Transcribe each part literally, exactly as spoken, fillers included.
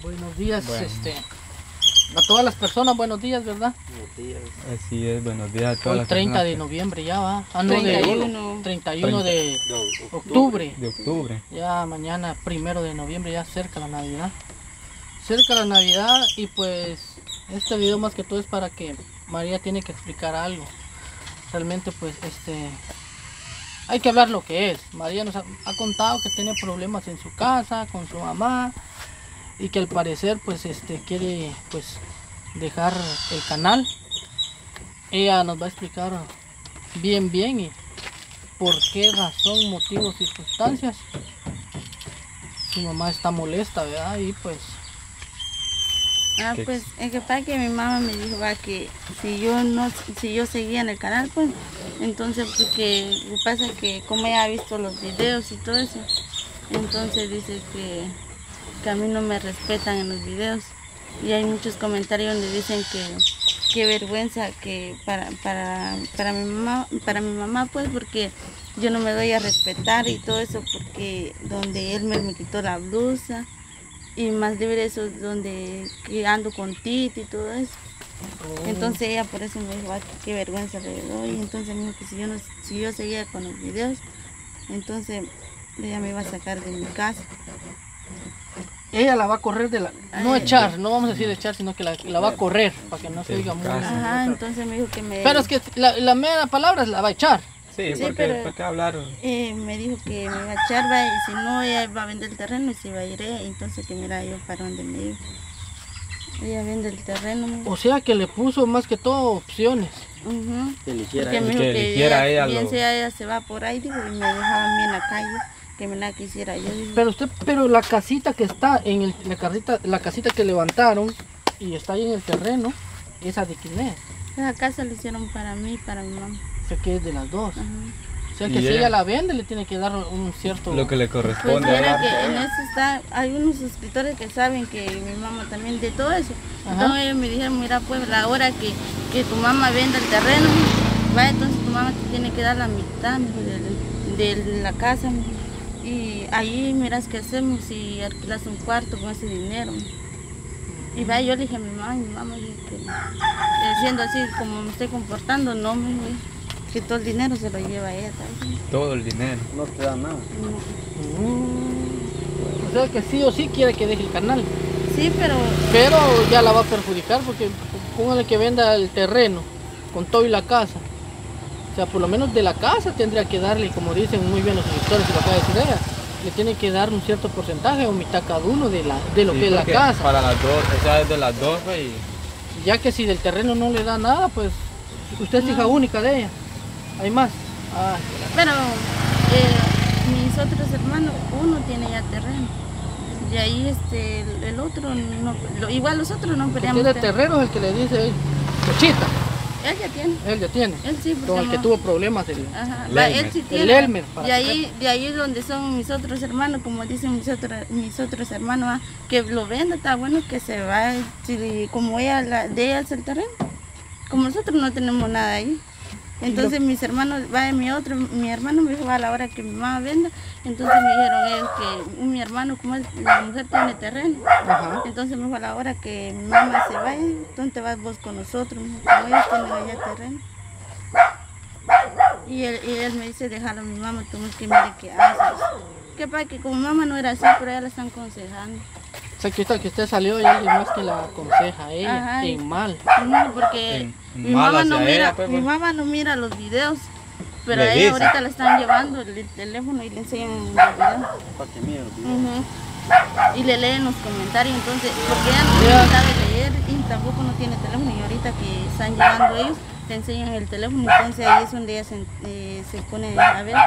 Buenos días, Bueno. este, a todas las personas, buenos días, ¿verdad? Buenos días. Así es, buenos días a todas Hoy las treinta de personas noviembre ya va. Ah, no, treinta y de uno. treinta y uno de De octubre. de octubre. Ya mañana, primero de noviembre, ya cerca la Navidad. Cerca la Navidad y pues este video más que todo es para que María tiene que explicar algo. Realmente pues este hay que hablar lo que es. María nos ha, ha contado que tiene problemas en su casa, con su mamá y que al parecer pues este quiere pues dejar el canal. Ella nos va a explicar bien bien y por qué razón, motivos, circunstancias su mamá está molesta, ¿verdad? Y pues Ah, ¿Qué? pues es que pasa que mi mamá me dijo va, que si yo no, si yo seguía en el canal, pues entonces porque lo que pasa es que como ella ha visto los videos y todo eso, entonces dice que, que a mí no me respetan en los videos y hay muchos comentarios donde dicen que qué vergüenza que para, para, para mi mamá, para mi mamá pues porque yo no me doy a respetar y todo eso porque donde él me, me quitó la blusa. Y más libre eso donde que ando con Titi y todo eso. Entonces ella por eso me dijo, "Ay, qué vergüenza le doy". Y entonces me dijo que si yo, no, si yo seguía con los videos, entonces ella me iba a sacar de mi casa. ella la va a correr de la... No echar, no vamos a decir echar, sino que la, la va a correr, para que no se De diga su muy... casa. Ajá, entonces me dijo que me... Pero es que la, la mera palabra es la va a echar. Sí, Sí, porque pero- ¿por qué hablar? eh, me dijo que me iba a echar, va, y si no, ella va a vender el terreno y se va a ir ella. Entonces que mira yo para donde me iba. Ella vende el terreno. me dijo. O sea que le puso más que todo opciones. Ujú. Que eligiera Porque él. me dijo Que que eligiera ella, ella bien lo- sea ella se va por ahí, dijo, y me dejaba a mí en la calle, que me la quisiera yo. Dijo. Pero usted, pero la casita que está en el, la casita, la casita que levantaron y está ahí en el terreno, esa de quién es. Esa casa la hicieron para mí, para mi mamá. O sea que es de las dos. Ajá. O sea Y que si ella- ella la vende le tiene que dar un cierto... Lo que le Pues corresponde a mira ella. que en eso está, hay unos suscriptores que saben que mi mamá también de todo eso. Ajá. Entonces ellos me dijeron, mira pues la hora que, que tu mamá venda el terreno, va, entonces tu mamá te tiene que dar la mitad mijo, de, de la casa. Mijo. Y ahí miras qué hacemos si alquilas un cuarto con ese dinero. Mijo. Y va, yo le dije a mi mamá, y mi mamá dijo que eh, siendo así como me estoy comportando, no me dijo, que todo el dinero se lo lleva ella, ¿sabes? Todo el dinero. No te da nada. No. Mm. O sea que sí o sí quiere que deje el canal. Sí, pero Pero ya la va a perjudicar porque póngale que venda el terreno con todo y la casa. O sea, por lo menos de la casa tendría que darle, como dicen muy bien los suscriptores y lo acaba de decir ella, le tiene que dar un cierto porcentaje o mitad cada uno de, la, de lo Sí, que es la porque casa. Para las dos, o sea, es de las dos, pues, y Ya que si del terreno no le da nada, pues usted es hija única de ella. Hay más. Ah, Pero eh, mis otros hermanos, uno tiene ya terreno. Y ahí este, el, el otro, no, lo- igual los otros no el que peleamos. tiene terreno es el que le dice Cochita. Él ya tiene. Él ya tiene. Él sí, porque Con el que no- tuvo problemas. El, Ajá, El va, Elmer. él sí El tiene. Elmer, para de ahí, de ahí donde son mis otros hermanos, como dicen mis otros, mis otros hermanos, ah, que lo venda, está bueno que se va, si, como ella, la, de ella es el terreno. Como nosotros no tenemos nada ahí. Entonces mis hermanos, va mi otro, mi hermano me dijo a la hora que mi mamá venda, entonces me dijeron ellos que mi hermano, como es- la mujer tiene terreno, Ajá. entonces me dijo a la hora que mi mamá se vaya, entonces te vas vos con nosotros, me dijo, como ellos tienen allá terreno. Y él, y él me dice, déjalo a mi mamá, tú que mire qué haces. Que para que como mamá no era así, pero ella la están aconsejando. O sea que usted, que usted salió y alguien más que la aconseja a ella Ajá. en mal. No, porque En- en mi mal mamá no hacia mira, ella, pues, mi pues. mamá no mira los videos, pero Le a ella dice. ahorita le están llevando el teléfono y le enseñan los videos. Para que mire los videos. Ujú. Y le leen los comentarios, entonces, porque ella no Ya. sabe leer y tampoco no tiene teléfono y ahorita que están llevando ellos, le enseñan el teléfono, entonces ahí es donde ella se, eh, se pone a ver.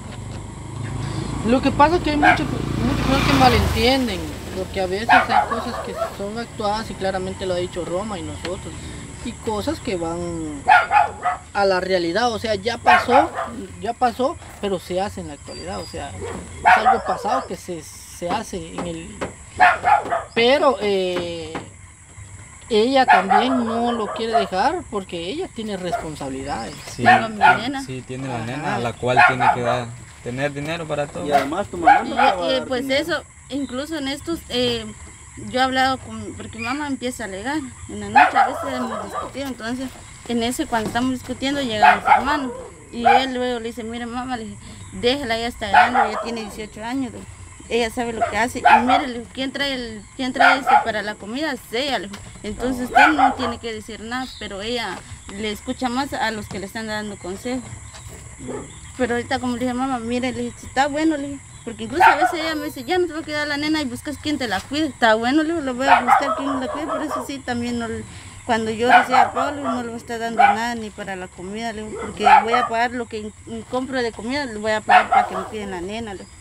Lo que pasa es que hay muchos muchas cosas que malentienden, porque a veces hay cosas que son actuadas y claramente lo ha dicho Roma y nosotros, y cosas que van a la realidad, o sea, ya pasó, ya pasó, pero se hace en la actualidad, o sea, es algo pasado que se, se hace en el... Pero eh, ella también no lo quiere dejar porque ella tiene responsabilidades. Sí, Tengo a mi nena. sí, tiene la Ajá. nena, a la cual tiene que dar, tener dinero para todo. Y además tu mamá Y, no te va a y, dar pues dinero. eso, incluso en estos, eh, yo he hablado con, porque mi mamá empieza a alegar, en la noche a veces hemos discutido, entonces en ese cuando estamos discutiendo llega mi hermano y él luego le dice, mire mamá, le dije, déjela, ella está grande, ella tiene dieciocho años, le dije, ella sabe lo que hace, y mire, le dije, ¿quién trae, el, quién trae esto para la comida? Es ella, le dije, entonces usted no tiene que decir nada, pero ella le escucha más a los que le están dando consejos. Pero ahorita como le dije, mamá, mire, le dije, está bueno, le dije, porque incluso a veces ella me dice, ya no te va a quedar la nena y buscas quién te la cuide, está bueno, le digo, lo voy a buscar quién la cuide, por eso sí, también no, cuando yo decía Pablo no le voy a estar dando nada ni para la comida, le digo, porque voy a pagar lo que compro de comida, le voy a pagar para que me cuiden la nena, le digo.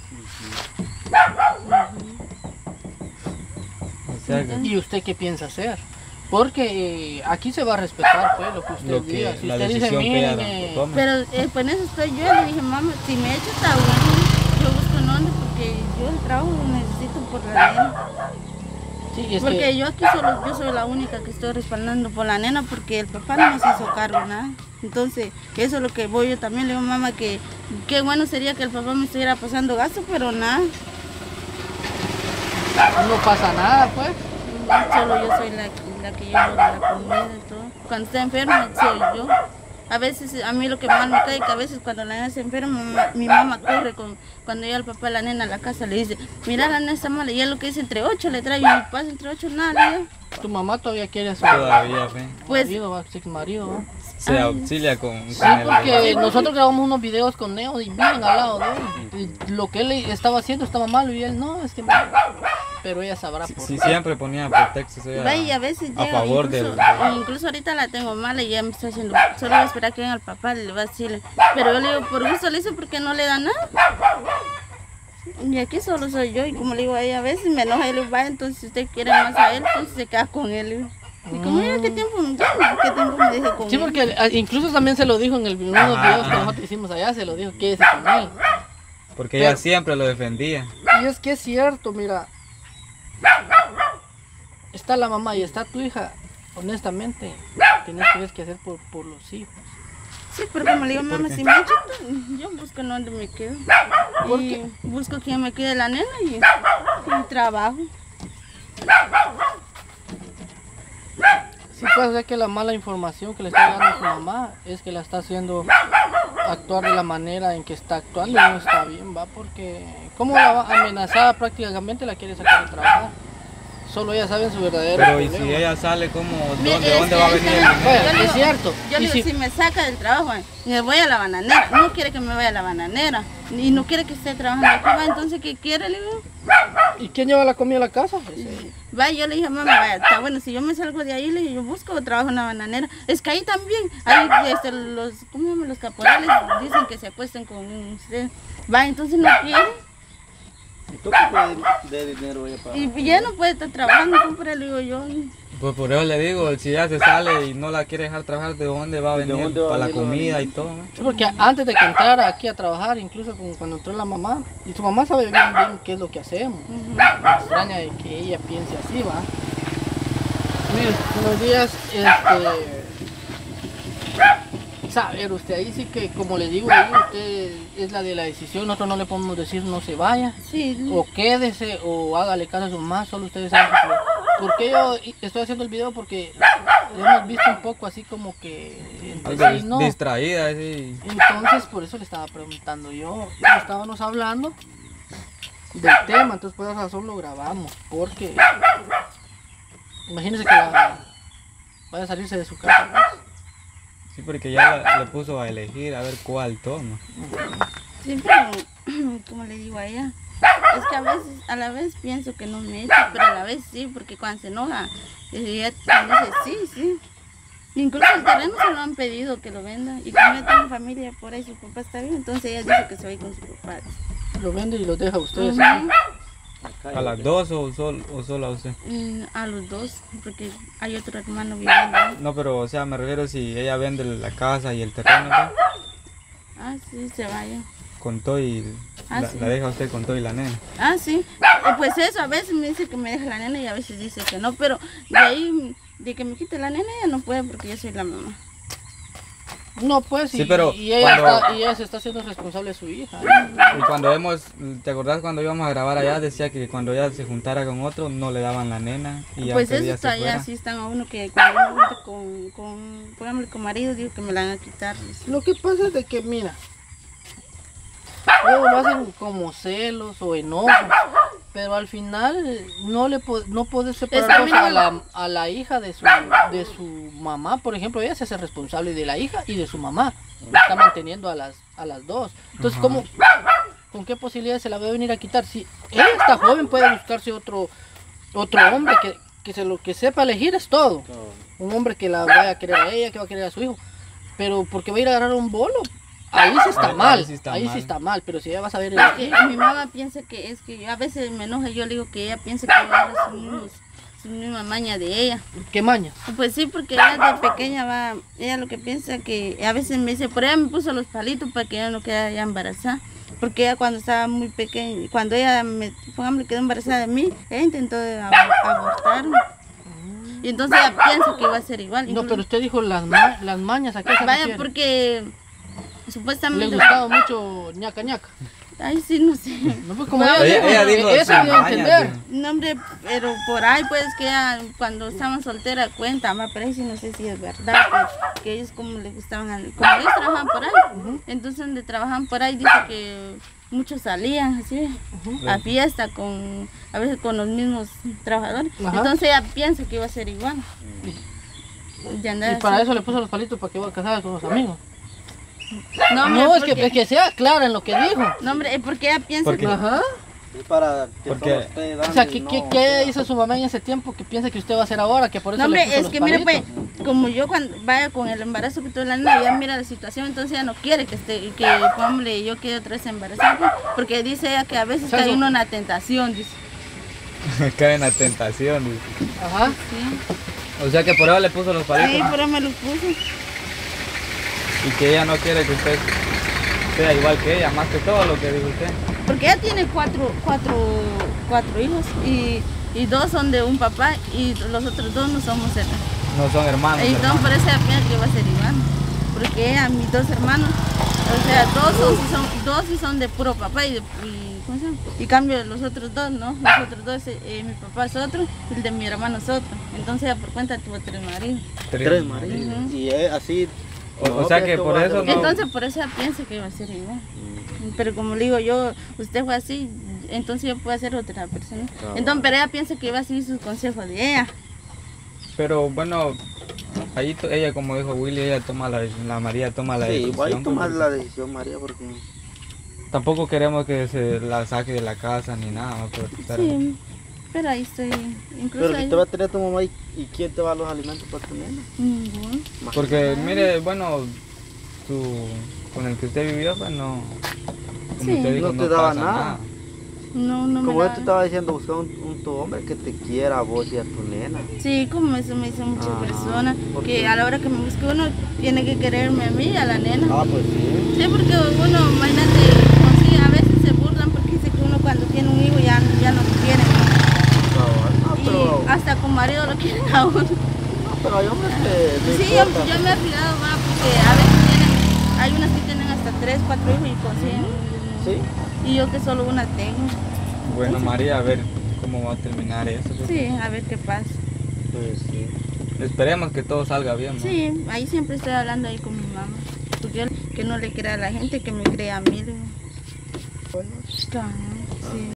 O sea que ¿Y usted qué piensa hacer? Porque eh, aquí se va a respetar pues lo que usted Lo que- diga. Si la usted dice, decisión que miren, ella eh, tome. Pero eh, pues en eso estoy yo, le dije, mamá, si me echo está bueno, yo busco en dónde, porque yo el trabajo lo necesito por la nena. sí, es Porque que, yo aquí solo, yo soy la única que estoy respaldando por la nena porque el papá no nos hizo cargo nada. Entonces, eso es lo que voy yo también. Le digo, mamá, que qué bueno sería que el papá me estuviera pasando gasto, pero nada. no pasa nada pues. Solo yo soy la, la que llevo la comida y todo. Cuando está enferma, soy yo. A veces, a mí lo que más me cae es que a veces cuando la nena se enferma, mamá- mi mamá corre con, cuando llega el papá de la nena a la casa, le dice, mira, la nena está mala, y él lo que dice, entre ocho le trae, y mi pasa entre ocho, nada, le digo. Tu mamá todavía quiere a su todavía, fe, Pues, marido, va, ex marido, ¿no? se auxilia con, con Sí, el- porque nosotros grabamos unos videos con Neo y bien al lado de él. Y lo que él estaba haciendo estaba malo y él no, es que me... Pero ella sabrá Si, por si qué. siempre ponía pretextos ella va y a veces a llega, favor incluso, del... incluso ahorita la tengo mala y ya me está diciendo, solo voy a esperar que venga el papá, le va a decirle, pero yo le digo, por gusto le dice porque no le da nada. Y aquí solo soy yo y como le digo a ella, a veces me enoja y le digo, vaya, entonces si usted quiere más a él, entonces se queda con él. le digo. Y como ella, ¿qué tiempo, ya, ¿qué tiempo me dejé con Sí, él? porque ah, incluso también se lo dijo en el, uno de los Ajá, videos que ajá. nosotros hicimos allá, se lo dijo, quédese con él. Porque ella Pero- siempre lo defendía. Y es que es cierto, mira. Está la mamá y está tu hija. Honestamente, tienes que ver qué hacer por, por los hijos. Sí, pero como le digo, mamá, qué? si me echo, yo busco en dónde me quedo. ¿Por Y qué? busco quien me cuide la nena y, y trabajo. Sí puede ser que la mala información que le está dando a su mamá es que la está haciendo actuar de la manera en que está actuando y no está bien, va, porque como la va amenazada prácticamente la quiere sacar de trabajar. Solo ella sabe su verdadero Pero y problema. si ella sale, ¿cómo? Mira, ¿Dónde, es dónde que va a ahí venir está el la- dinero? Bueno, Yo le es digo- cierto. Yo le Y digo, si- si me saca del trabajo, eh, me voy a la bananera. No quiere que me vaya a la bananera. Y no quiere que esté trabajando aquí. Va, entonces, ¿qué quiere? Le digo, ¿Y quién lleva la comida a la casa? Pues, eh, va, yo le dije, mamá, vaya, está bueno, si yo me salgo de ahí, le dije, yo busco trabajo en la bananera. Es que ahí también, ahí este, los, ¿cómo se llaman? Los caporales dicen que se acuesten con usted. Va, entonces no quiere. ¿Y tú qué puedes de dinero ella para? Y ya no puede estar trabajando, compre, le digo yo. Pues por eso le digo, si ella se sale y no la quiere dejar trabajar, ¿de dónde va a ¿De venir dónde va a para la venir la comida comida? y todo? ¿no? sí, porque antes de que entrara aquí a trabajar, incluso como cuando entró la mamá, y su mamá sabe bien, bien qué es lo que hacemos. Me extraña de que ella piense así, va. Mire, buenos días, este... Saber usted, ahí sí que, como le digo, ahí usted es la de la decisión, nosotros no le podemos decir no se vaya, Sí, o quédese, o hágale caso a su mamá, solo ustedes saben. ¿Por qué yo estoy haciendo el video? Porque hemos visto un poco así como que... entre Algo sí, no. distraída, así. Entonces, por eso le estaba preguntando yo, y estábamos hablando del tema, entonces por esa razón lo grabamos, porque imagínense que la- vaya a salirse de su casa, ¿no? Sí, porque ya la- le puso a elegir a ver cuál toma. sí, pero como le digo a ella, es que a veces, a la vez pienso que no me echa, pero a la vez sí, porque cuando se enoja, ella dice sí, sí. Incluso el terreno se lo han pedido que lo venda, y como ella tiene familia por ahí, su papá está bien, entonces ella dice que se va a ir con su papá. Lo vende y lo deja a ustedes. Ujú. aquí. ¿A las dos o, sol, o solo a usted? Mm, A los dos, porque hay otro hermano viviendo ahí. No, pero o sea, me refiero si ella vende la casa y el terreno, ¿no? Ah, sí, se vaya. Con todo y Ah, la, sí. la deja usted con todo y la nena. Ah, sí. Eh, Pues eso, a veces me dice que me deja la nena y a veces dice que no, pero de ahí, de que me quite la nena, ya no puede porque yo soy la mamá. No, pues, Sí, y, pero y ella cuando- está, y ella se está haciendo responsable de su hija. Y cuando hemos, ¿te acordás cuando íbamos a grabar allá? Decía que cuando ella se juntara con otro no le daban la nena. Y Pues aunque eso ella se está allá, fuera. sí están a uno que cuando yo me junto con, con, pongámosle, con marido, digo que me la van a quitar. dice. Lo que pasa es de que, mira, luego lo hacen como celos o enojos, pero al final no le po- no puedes Es que a separar mí a no- la, a la hija de su, de su mamá, por ejemplo, ella se hace responsable de la hija y de su mamá, está manteniendo a las, a las dos. Entonces, Ajá. ¿cómo, ¿con qué posibilidades se la va a venir a quitar? Si ella está joven, puede buscarse otro, otro hombre que, que, se lo, que sepa elegir es todo. Un hombre que la vaya a querer a ella, que va a querer a su hijo. Pero porque va a ir a agarrar un bolo, ahí sí está Ahí- mal. ahí sí está ahí mal. sí está mal. Pero si ella va a saber Es que elegir. mi mamá piensa que es que yo a veces me enoja, yo le digo que ella piensa que yo agarro su, mismos- su misma maña de ella. ¿Qué maña? Pues sí, porque ella de pequeña va, ella lo que piensa que a veces me dice, por ella me puso los palitos para que ella no quedara ya embarazada. Porque ella cuando estaba muy pequeña, cuando ella me, pongámosle, quedó embarazada de mí, ella intentó ab- abortarme. Y entonces ella piensa que iba a ser igual. No, incluso- pero usted dijo las, ma- las mañas, ¿a qué se Vaya, refiere? porque Le supuestamente... gustaba mucho ñaca ñaca. Ay, sí, no sé. No, pues como Ella- ella, ella dijo, dijo eso sus dio a mañas, entender. dijo. No, hombre, pero por ahí pues que ella, cuando estaban solteras cuenta, más pero ahí sí no sé si es verdad, pues, que ellos como les gustaban, al- como ellos trabajaban por ahí, entonces donde trabajaban por ahí dice que muchos salían así a fiesta con, a veces con los mismos trabajadores, Ajá. entonces ella piensa que iba a ser igual. Y, andar Y para así. eso le puso los palitos para que iba a casar con los amigos. No, hombre, No, es que, porque- es que sea clara en lo que dijo. no, hombre, es porque ella piensa Porque- que... Ajá. Es para que Porque- todo esté dando O sea, y ¿qué, no qué, qué queda- hizo su mamá en ese tiempo que piensa que usted va a hacer ahora? Que por eso No, le hombre, puso es los que mire, pues, palitos. como yo cuando vaya con el embarazo que tuve la niña, ya mira la situación, entonces ella no quiere que esté, que hombre, yo quede otra vez embarazada, pues, porque dice ella que a veces ¿Sabes? cae uno en la tentación, dice. Cae en la tentación. dice. Ajá. Sí, O sea que por eso le puso los sí, palitos. pero me los puse. Y que ella no quiere que usted sea igual que ella, más que todo lo que dijo usted. Porque ella tiene cuatro, cuatro, cuatro hijos y, y dos son de un papá y los otros dos no somos hermanos. No son hermanos. Y entonces hermanos. por eso ella piensa que va a ser igual. Porque ella, mis dos hermanos, o sea, dos, son, sí son, dos sí son de puro papá y, de, y, ¿cómo se llama? Y cambio los otros dos, ¿no? Los otros dos, eh, mi papá es otro y el de mi hermano es otro. Entonces ella por cuenta tuvo tres maridos. Tres maridos. Ujú. Y es así. O- o no, sea que que esto por va a eso ser- no- Entonces por eso ella piensa que va a ser igual. Pero como le digo yo, usted fue así, entonces yo puedo ser otra persona. Claro. Entonces, pero ella piensa que va a seguir sus consejos de ella. Pero bueno, ahí to- ella como dijo Willy, ella toma la, la María toma la Sí, decisión. voy a tomar porque la decisión, María, porque Tampoco queremos que se la saque de la casa ni nada, ¿no? Pero, pero- Sí, pero ahí estoy, incluso pero que ahí, te va a tener tu mamá y, y quién te va a dar los alimentos para tu nena. ninguno. Porque mire, bueno, su, con el que usted vivió, pues no, como Sí. usted dijo, No no, te daba pasa nada. nada. No, no me Como yo da- te estaba diciendo, busca un, un tu hombre que te quiera a vos y a tu nena. Sí, como eso me dicen muchas Ah, personas, ¿por que qué? a la hora que me busque uno tiene que quererme a mí y a la nena. Ah, pues sí. Sí, porque uno, imagínate, como si a veces se burlan porque dice que uno cuando tiene un hijo ya, ya no lo quiere. No, Y pero, hasta con marido lo quieren a uno. no, pero hay hombres que no Sí, yo, importa. yo me he fijado, va, porque a veces tienen, hay unas que tienen hasta tres, cuatro hijos y consiguen. Sí. Y yo que solo una tengo. Bueno, María, a ver cómo va a terminar eso. pues. Sí, a ver qué pasa. Pues sí. Esperemos que todo salga bien, ¿no? Sí, ahí siempre estoy hablando ahí con mi mamá. Porque yo que no le crea a la gente, que me crea a mí. digo. Bueno. Claro.